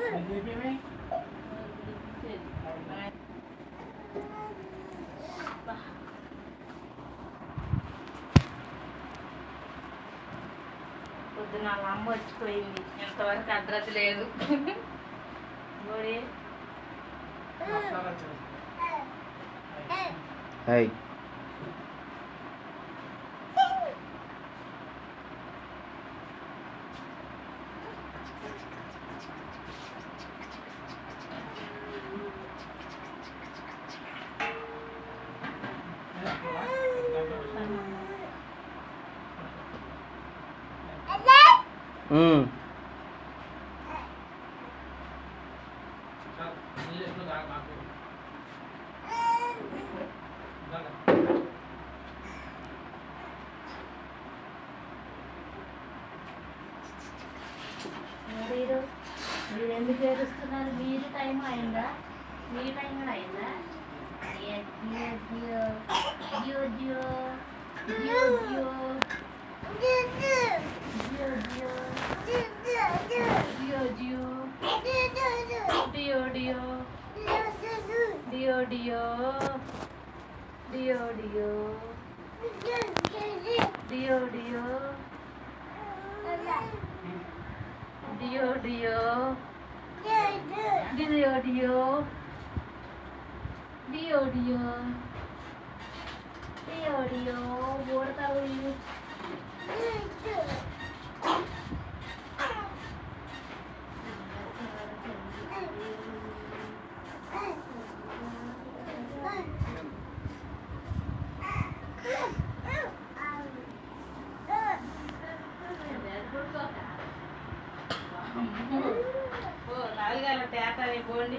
పొద్దున వాళ్ళ అమ్మ వచ్చిపోయింది, ఎంతవరకు అడ్రస్ లేదు. హాయ్ మీరు ఎందుకు ఏడుస్తున్నారు? మీరు టైం అయిందా? మీ టైం కూడా అయిందా? జియో జియో జియో జియో జియో జియో జియో జియో డియో డియో డియో డియో డియో డియో డియో డియో Dio Dio Dio Dio Dio Dio Dio Dio What are you? నాలుగాల తేట అయిపోండి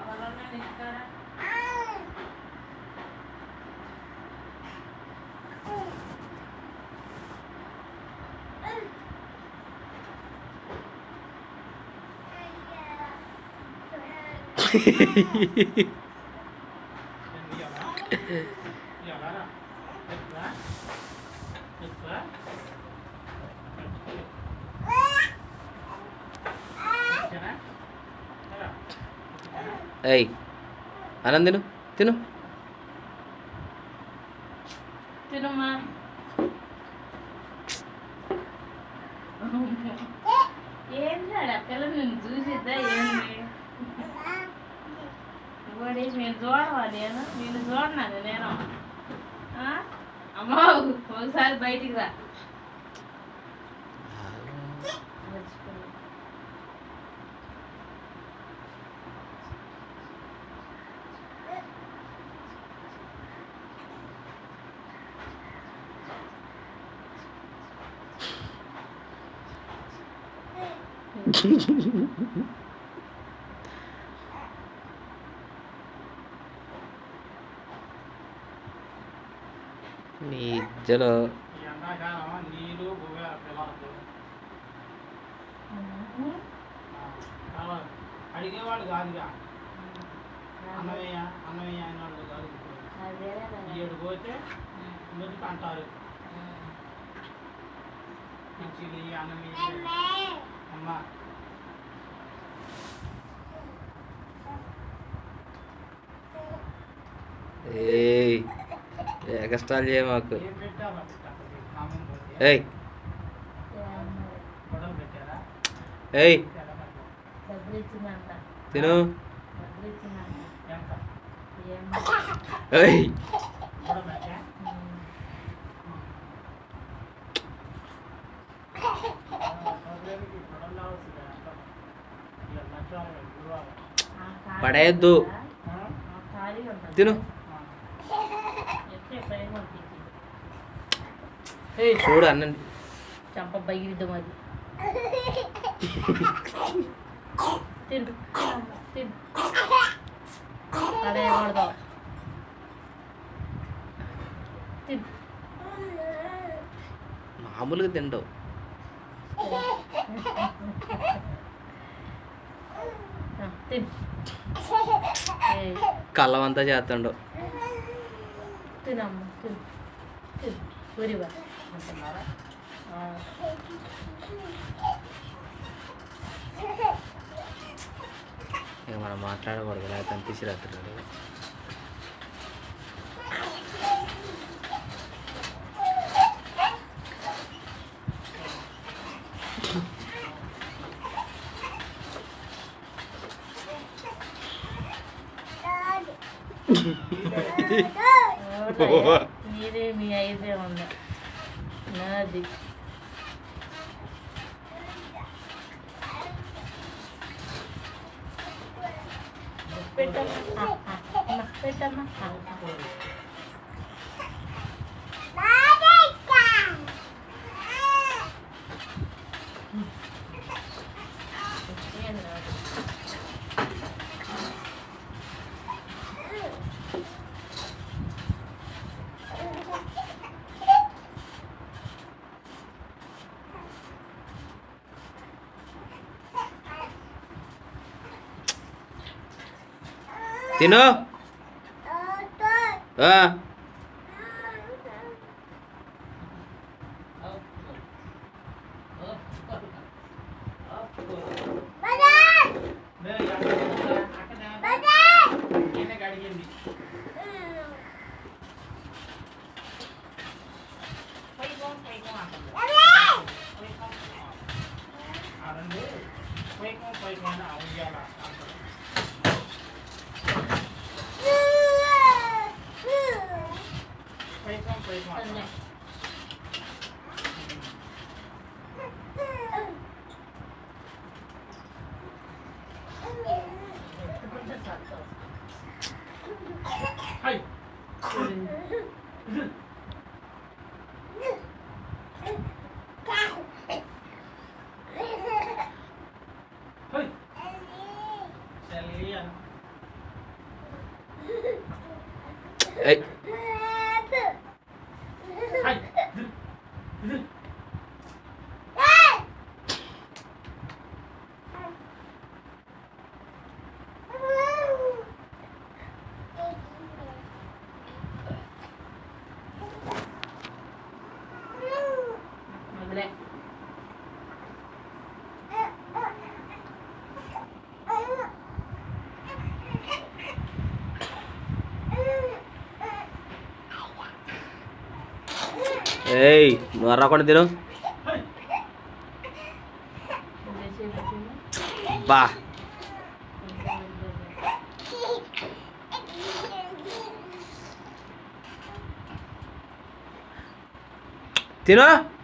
ఏయ్ అన్నం తిను తిను తినమ్మా. ఏంటి అక్కడ నేను చూసిద్దా ఏంటి వాడి నేను చూడవా? నేను చూడనాను నేను. అమ్మా ఒకసారి బయటికి రా. నీ ఇద్దరు అడిగేవాడు కాదుగా, అన్నమయ్య అన్నమయ్య అనేవాళ్ళు కాదు. ఏడు పోతే మొదటి అంటారు మంచిది అన్నమయ్య అమ్మ. కష్టాలు చేయ మాకు. ఏయ్ ఏయ్ తిను. ఏయ్ పడేయద్దు, తిను. చూడు అన్నండి చంప బయలుద్దాం అది. తింటు తింటు అదే కొడదాం. తింటు మామూలుగా తింటావు. కళ్ళవంతా చేస్తుండవు. తినమ్మ తిను తిను ఊరివా. మనం మాట్లాడకూడదు, లేకపోతే అనిపించి రాత్రుడు. మీరే మీ అయితే ఉందా నాది పెట్టమ్మా పెట్టమ్మా తిను. అడిగింది ఏయ్, వదిలే ఏయ్, నువ్వు అర్రకుండా తిను. బా తిను.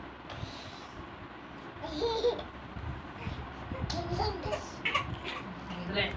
వదిలే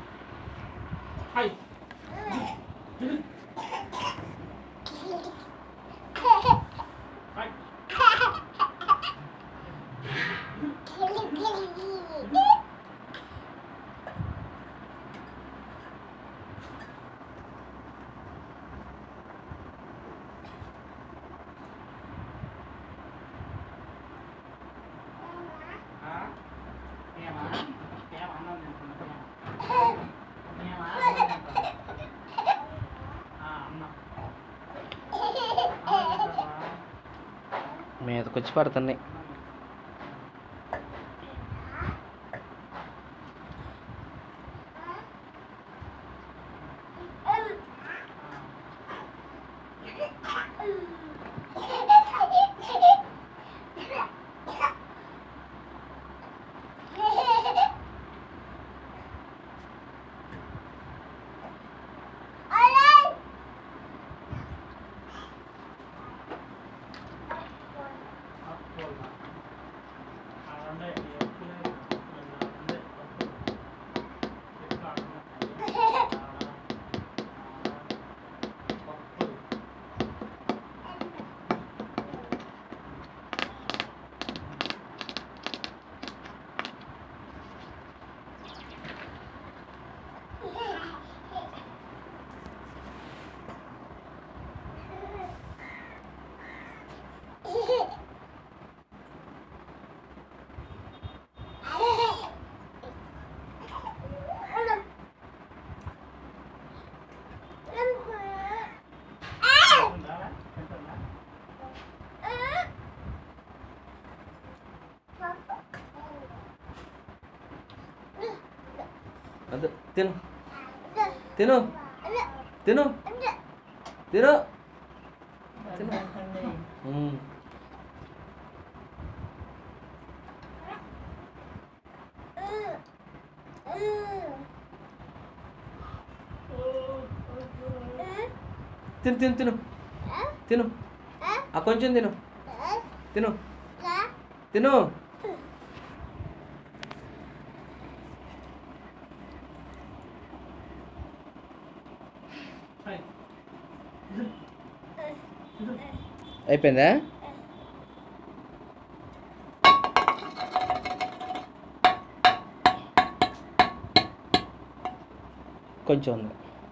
మీదకొచ్చి పడుతున్నాయి. అదే తిను. తిను తిను తిను. మ్మ్. తిను తిను తిను తిను. ఆ కొంచెం తిను తిను తిను. అయిపోయిందా? కొంచెం ఉంది.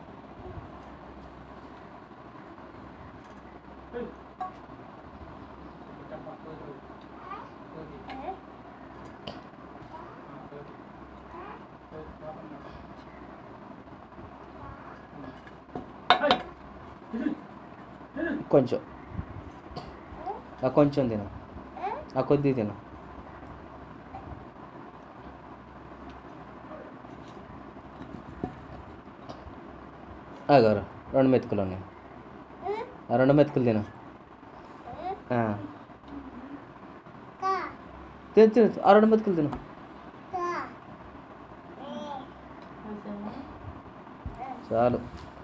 కొంచెం ఆ కొంచెం తిను. ఆ కొద్ది తిను. ఆగారు 2 మెతుకులు ఉన్నాయి. ఆ 2 మెతుకులు తిను. తిను తిను. ఆ 2 మెతుకులు తిను. చాలు.